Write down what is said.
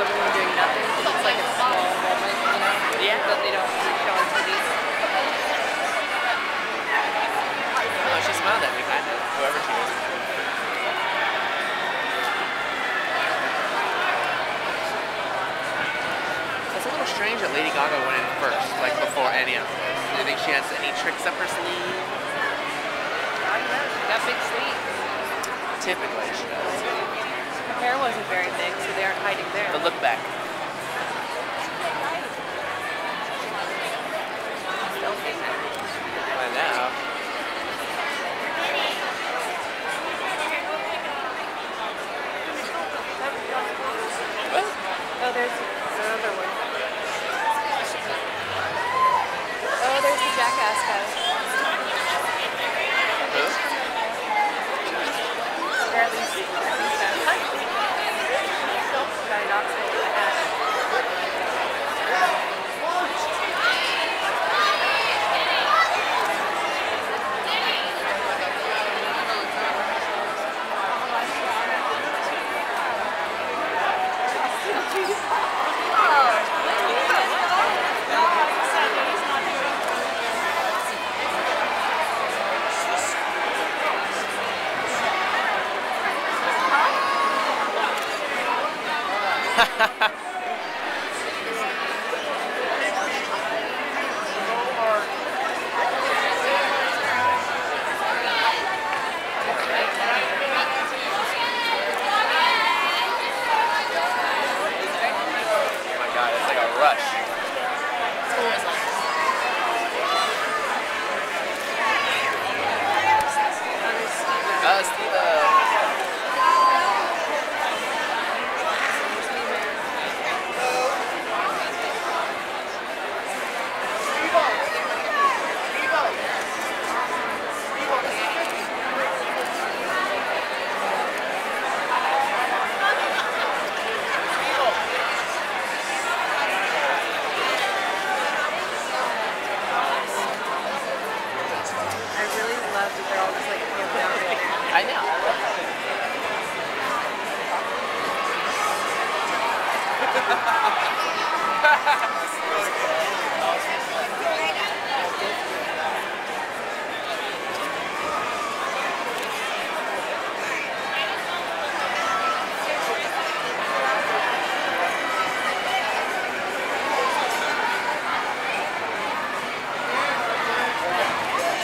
filming and doing nothing because it's like a small moment, you know? Yeah. That they don't show on TV. Oh, she smiled at me, kind of. Whoever she is. It's a little strange that Lady Gaga went in first, like before any of this. Do you think she has any tricks up her sleeve? I don't know. She got big sleeves. Typically, she does. Her hair wasn't very big, so they aren't hiding there. But look back. Still famous. I know. What? Oh, there's another one. Oh, there's the Jackass guy. Who? Or at least guy not saying the hat. Oh my god, it's like a rush.